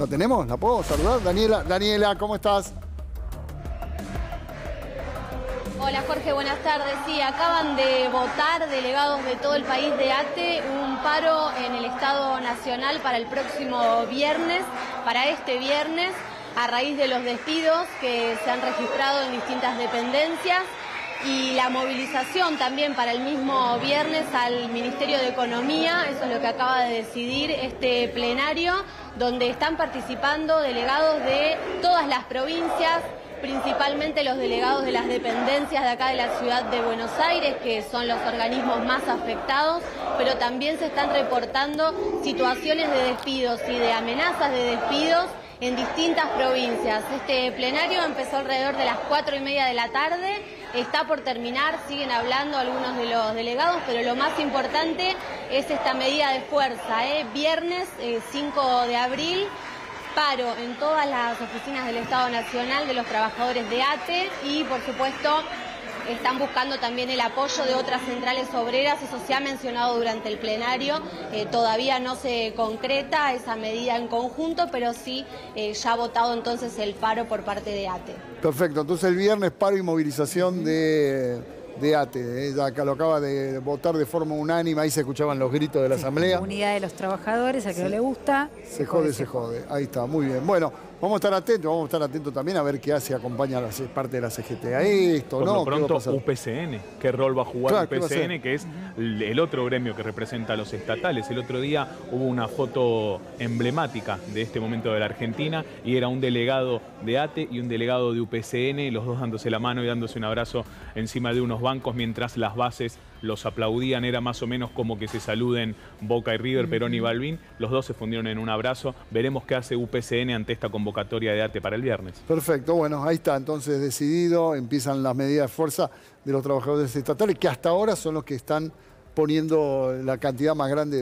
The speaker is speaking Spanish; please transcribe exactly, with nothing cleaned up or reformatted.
¿Lo tenemos? ¿La puedo saludar? Daniela, Daniela, ¿cómo estás? Hola Jorge, buenas tardes. Sí, acaban de votar delegados de todo el país de ATE un paro en el Estado Nacional para el próximo viernes, para este viernes, a raíz de los despidos que se han registrado en distintas dependencias y la movilización también para el mismo viernes al Ministerio de Economía. Eso es lo que acaba de decidir este plenario, donde están participando delegados de todas las provincias, principalmente los delegados de las dependencias de acá de la ciudad de Buenos Aires, que son los organismos más afectados, pero también se están reportando situaciones de despidos y de amenazas de despidos en distintas provincias. Este plenario empezó alrededor de las cuatro y media de la tarde, está por terminar, siguen hablando algunos de los delegados, pero lo más importante es esta medida de fuerza, ¿eh? Viernes eh, cinco de abril, paro en todas las oficinas del Estado Nacional de los trabajadores de ATE y, por supuesto, están buscando también el apoyo de otras centrales obreras. Eso se ha mencionado durante el plenario. Eh, todavía no se concreta esa medida en conjunto, pero sí eh, ya ha votado entonces el paro por parte de ATE. Perfecto, entonces el viernes paro y movilización de, de ATE. ¿eh? Ya que lo acaba de votar de forma unánime, ahí se escuchaban los gritos de la sí, asamblea. Unidad de los trabajadores, a que sí. no le gusta. Se jode, se jode. Ahí está, muy bien. Bueno, vamos a estar atentos, vamos a estar atentos también a ver qué hace, acompaña a la parte de la C G T a esto, Por ¿no? lo pronto, U P C N. ¿Qué rol va a jugar claro, U P C N? Que es el otro gremio que representa a los estatales. El otro día hubo una foto emblemática de este momento de la Argentina y era un delegado de ATE y un delegado de U P C N, los dos dándose la mano y dándose un abrazo encima de unos bancos mientras las bases los aplaudían. Era más o menos como que se saluden Boca y River, Perón y Balbín. Los dos se fundieron en un abrazo. Veremos qué hace U P C N ante esta convocatoria de ATE para el viernes. Perfecto, bueno, ahí está entonces decidido, empiezan las medidas de fuerza de los trabajadores estatales, que hasta ahora son los que están poniendo la cantidad más grande